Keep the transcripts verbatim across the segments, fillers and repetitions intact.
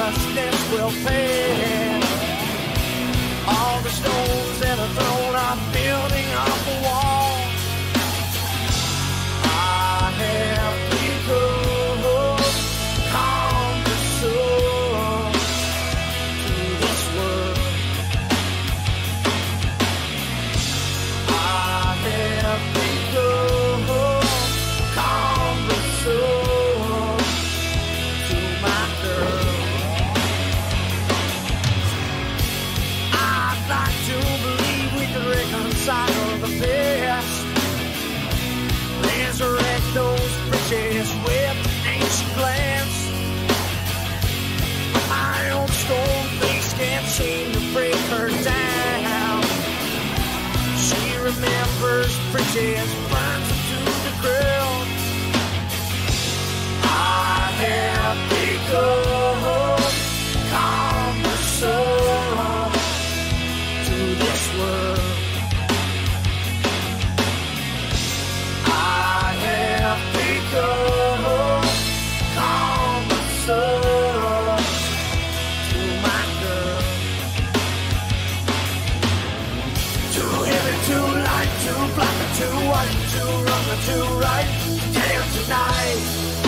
righteousness will pay. All the stones that are thrown are building up a wall. I have become conversant to this world. I have become conversant to my girl. I'd like to believe we could reconcile the past, resurrect those bridges with ancient glance. My old stone face can't seem to break her down. She remembers bridges, burns them to the ground. I have become conversant to this world. I have become conversant to my girl. Too heavy, too light, too black or too white, too wrong or too right, day or tonight,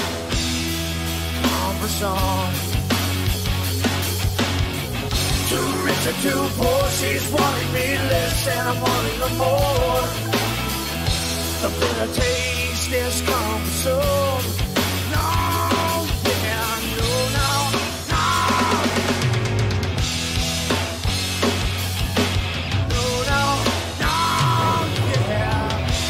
conversant. Too rich or too poor, she's wanting me less and I'm wanting her more. The bitter taste is conversant. No, yeah, no, no, no. No, no, no, yeah.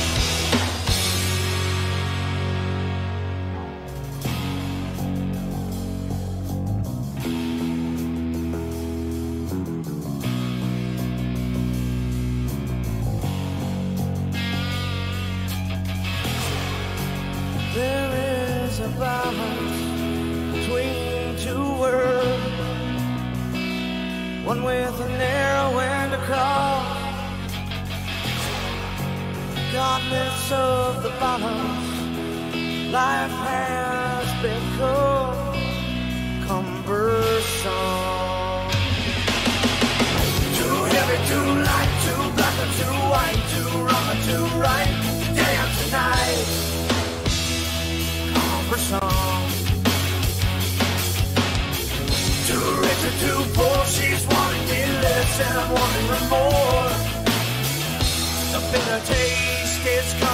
There is a balance between two worlds, one with a narrow end across. Regardless of the balance, life has become cumbersome. Too heavy, too light, too black or too white, too wrong or too right, today or tonight, conversant. Too rich or too poor, she's wanting me less and I'm wanting her more. The bitter taste is coming.